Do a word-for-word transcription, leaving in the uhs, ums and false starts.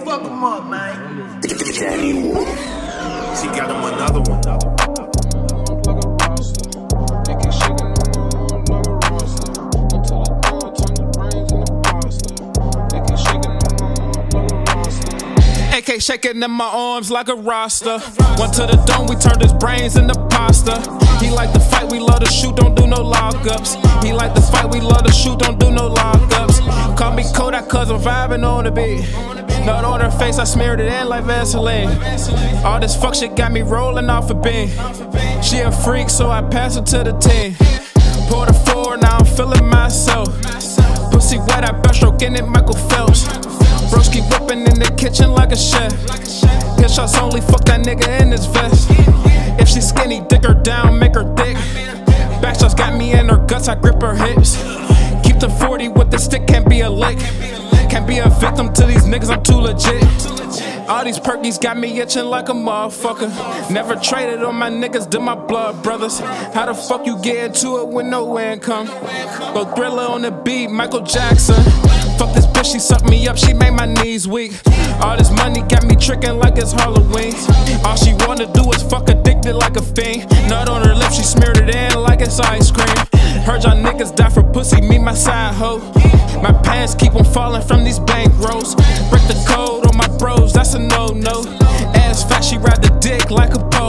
Fuck him up, man. Danny Wolf. She got him another one. A K shaking in my arms like a roster. Went to the dome, we turned his brains into pasta. He like the fight, we love to shoot, don't do no lockups. He like the fight, we love to shoot, don't do no lockups. Call me Kodak cause I'm vibing on the beat. Nut on her face, I smeared it in like Vaseline. All this fuck shit got me rolling off a beam. She a freak, so I pass her to the team. Pour the four, now I'm feeling myself. Pussy wet, I backstroke in it, Michael Phelps. Broski whipping in the kitchen like a chef. Hit shots only, fuck that nigga in his vest. If she skinny, dick her down, make her thick. Backshots got me in her guts, I grip her hips. Keep the forty with the stick, can't be a lick. Can't be a victim to these niggas, I'm too legit. All these perkies got me itching like a motherfucker. Never traded on my niggas, did my blood brothers. How the fuck you get into it with no income? Go Thriller on the beat, Michael Jackson. Fuck this bitch, she sucked me up, she made my knees weak. All this money got me tricking like it's Halloween. All she wanna do is fuck addicted like a fiend. Nut on her lips, she smeared it in like it's ice cream. Heard y'all niggas die for pussy, me my side hoe. My pants keep on falling from these bank rolls. Break the code on my bros, that's a no-no. Ass fat, she ride the dick like a pole.